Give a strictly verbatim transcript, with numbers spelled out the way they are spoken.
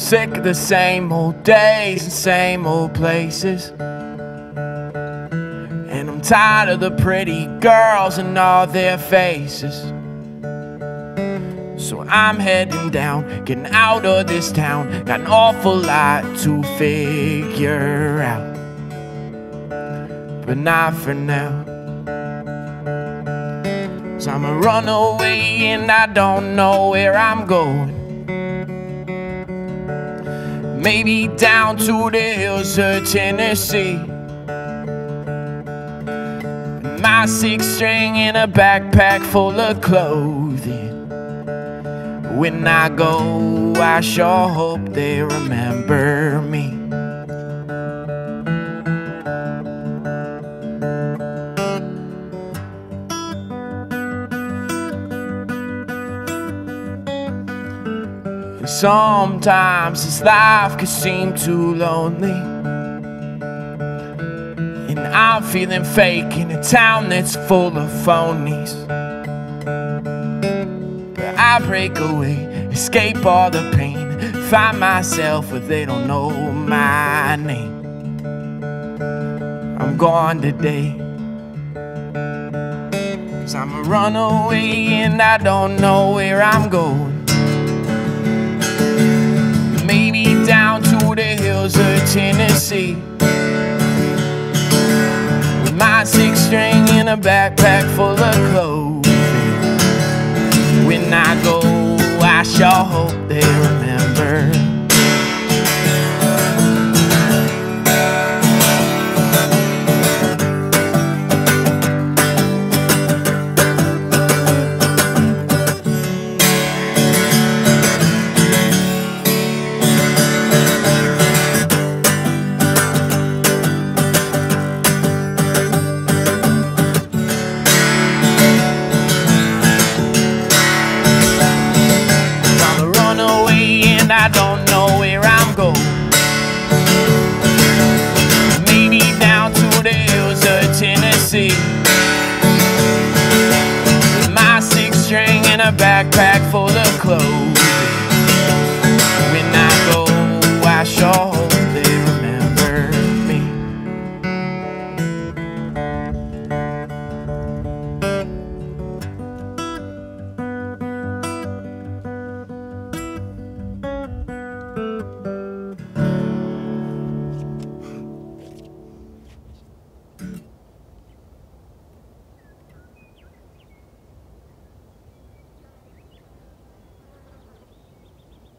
Sick of the same old days and same old places, and I'm tired of the pretty girls and all their faces. So I'm heading down, getting out of this town. Got an awful lot to figure out, but not for now. 'Cause I'm a runaway and I don't know where I'm going. Maybe down to the hills of Tennessee. My six string in a backpack full of clothing. When I go, I sure hope they remember me. And sometimes this life can seem too lonely, and I'm feeling fake in a town that's full of phonies. I break away, escape all the pain, find myself where they don't know my name. I'm gone today, 'cause I'm a runaway and I don't know where I'm going. Maybe down to the hills of Tennessee, with my six string in a backpack full of clothes. When I go, I sure hope they remember. I don't know where I'm going. Maybe down to the hills of Tennessee, with my six string in a backpack